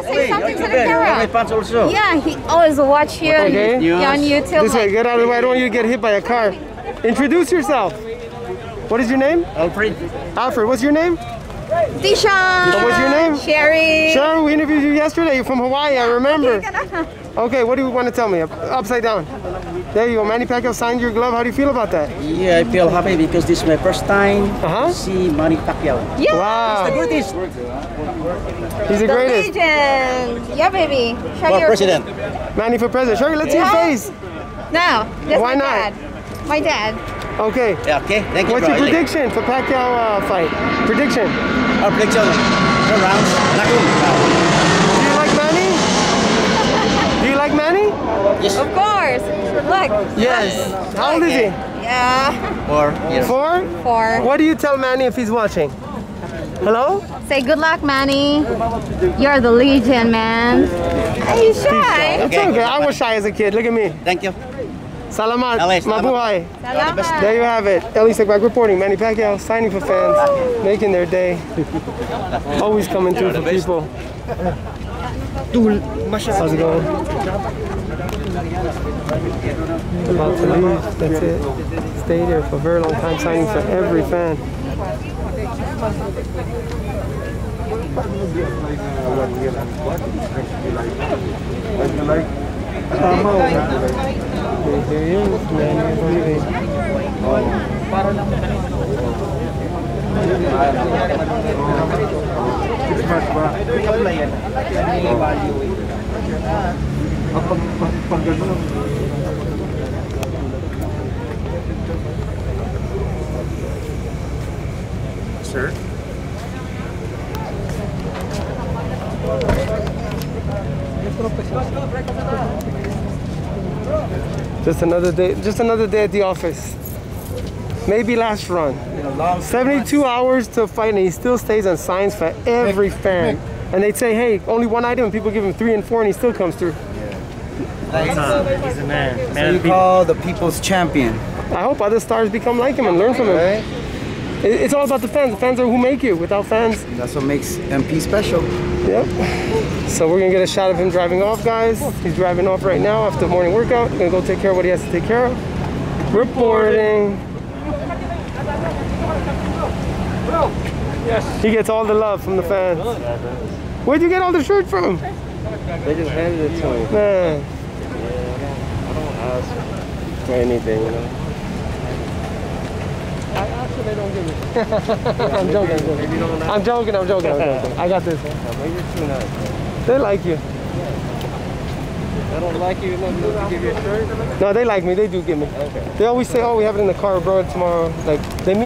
say something to the camera. My fans also. Yeah, he always watch you on YouTube. This way, get out of the way. I don't want you to get hit by a car. Introduce yourself. What is your name? Alfred. Alfred. What's your name? Tishan. What's your name? Sherry. Sherry, we interviewed you yesterday. You're from Hawaii, I remember. Okay, what do you want to tell me? Upside down. There you go. Manny Pacquiao signed your glove. How do you feel about that? Yeah, I feel happy because this is my first time to see Manny Pacquiao. Yeah. Wow. He's the greatest. He's the greatest. Legend. Yeah, baby. For president. Manny for president. Sherry, let's see your face. No, that's Why my not? dad. My dad. Okay. Yeah, okay. Thank you. What's your prediction for Pacquiao fight? Prediction. Our prediction. 2 rounds. Knockout. Do you like Manny? Do you like Manny? Yes. Of course. Look. Yes. How old is he? Yeah. 4 years. 4? 4. What do you tell Manny if he's watching? Hello? Say good luck, Manny. You're the legend, man. Are you shy? It's okay. I was shy as a kid. Look at me. Thank you. Salamat. Salamat. Mabuhay. Salamat. There you have it. Elie Seckbach reporting. Manny Pacquiao signing for fans, making their day. Always coming through for people. How's it going? About to leave. That's it. Stayed there for a very long time, signing for every fan. Here he is, man. He's leaving. Sir? Just another day at the office. Maybe last run. 72 hours to fight, and he still stays and signs for every fan. And they'd say, hey, only one item, and people give him 3 and 4, and he still comes through. He's a man. So you call the people's champion. I hope other stars become like him and learn from him. Right? It's all about the fans. The fans are who make you. Without fans, That's what makes MP special. yep. So we're gonna get a shot of him driving off, guys. He's driving off right now after the morning workout. Gonna go take care of what he has to take care of. Reporting. He gets all the love from the fans. Where'd you get all the shirts from? They just handed it to me. Man. I don't ask for anything, you know. I asked they don't give me. I'm joking. I'm joking. I got this. But you're too nice, man. They like you. They don't like you enough to give you a shirt? No, they like me. They do give me. Okay. They always say, oh, we have it in the car abroad tomorrow. Like, they meet